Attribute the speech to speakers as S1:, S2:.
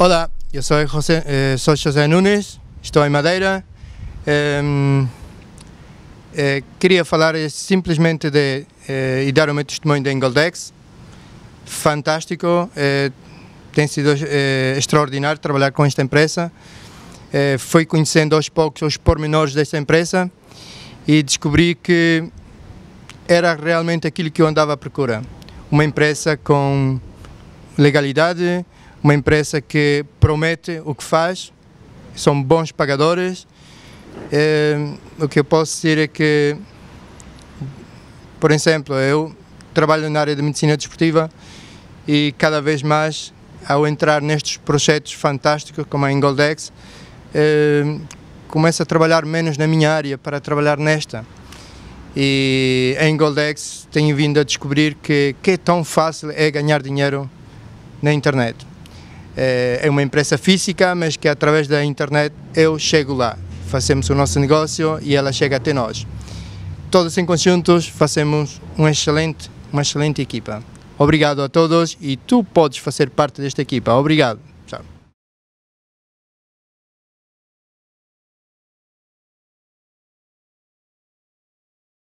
S1: Olá, eu sou José Nunes, estou em Madeira. Queria falar simplesmente e dar o meu testemunho da Ingoldex. Fantástico, tem sido extraordinário trabalhar com esta empresa. Fui conhecendo aos poucos os pormenores desta empresa e descobri que era realmente aquilo que eu andava à procura. Uma empresa com legalidade, uma empresa que promete o que faz, são bons pagadores. O que eu posso dizer é que, por exemplo, eu trabalho na área de medicina desportiva e cada vez mais, ao entrar nestes projetos fantásticos como a Ingoldex, começo a trabalhar menos na minha área para trabalhar nesta. E a Ingoldex tenho vindo a descobrir que é tão fácil ganhar dinheiro na internet. É uma empresa física, mas que através da internet eu chego lá. Fazemos o nosso negócio e ela chega até nós. Todos em conjuntos fazemos uma excelente equipa. Obrigado a todos e tu podes fazer parte desta equipa. Obrigado.